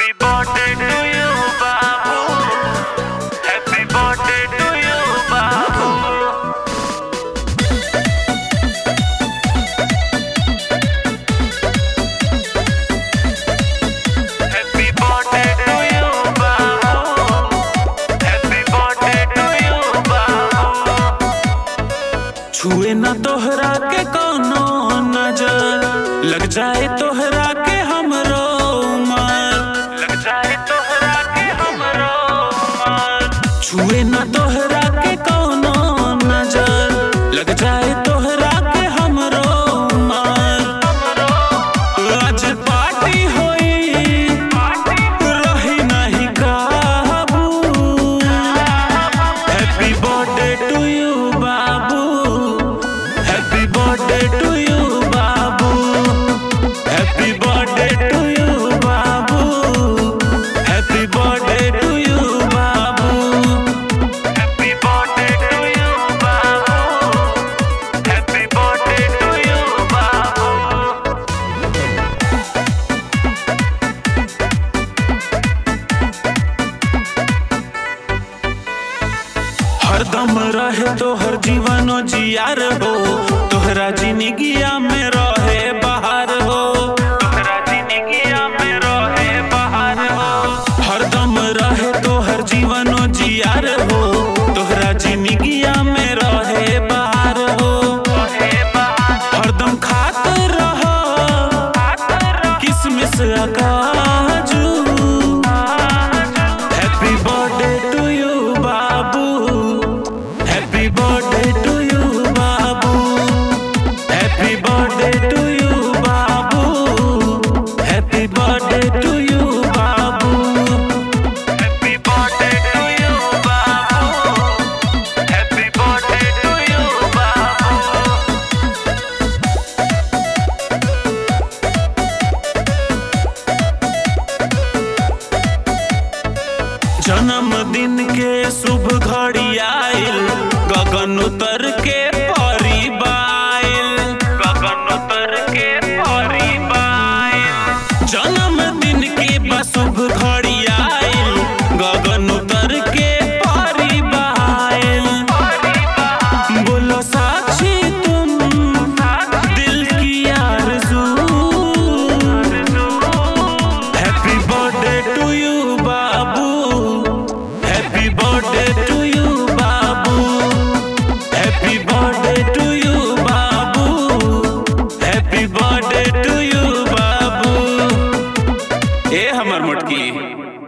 Happy birthday to you, Babu. Happy birthday to you, Babu. Happy birthday to you, Babu. Happy birthday to you, Babu. छुए ना तोहरा के कोनो नजर, लग जाए तोहरा के हमरो उमर, लग जाए तोहरा के हमरो उमर। छुए ना तोहरा के कोनो नजर, लग जाए तोहरा के हमरो उमर। आज पार्टी होई, रही नहीं काबू। हैप्पी बर्थडे टू यू बाबू, हैप्पी बर्थडे टू यू बाबू, हैप्पी बर्थडे टू यू बाबू, हैप्पी बर्थडे टू यू बाबू, हैप्पी बर्थडे टू यू बाबू, हैप्पी बर्थडे टू यू बाबू। हरदम रहे तोहर जीवनो जियार हो, तोहरा जिंदगिया में रहे बहार हो, तोहरा जिंदगिया में रहे बहार हो। हरदम रहे तोहर जीवनो जियार हो, तोहरा जिंदगिया में रहे बहार हो। हरदम खात रहो किसमिस काजू। हैप्पी बर्थडे टू यू बाबू, हैप्पी बर्थडे टू यू बाबू, हैप्पी बर्थडे टू यू बाबू, हैप्पी बर्थडे टू यू बाबू, हैप्पी बर्थडे टू यू बाबू, हैप्पी बर्थडे टू यू बाबू। जन्मदिन के शुभ घड़ी आइल, गगन उतर के परी बाइल, गगन उतर के परी बाइल। जन्मदिन के शुभ घड़ी आइल, गगन उतर के परी बाइल। बोलो साक्षी तुम दिल की आरज़ू। हैप्पी बर्थडे टू यू बाबू, हैप्पी बर्थडे टू यू बाबू, हैप्पी बर्थडे टू यू बाबू, हैप्पी बर्थडे टू यू बाबू। ए हमर मोटकी।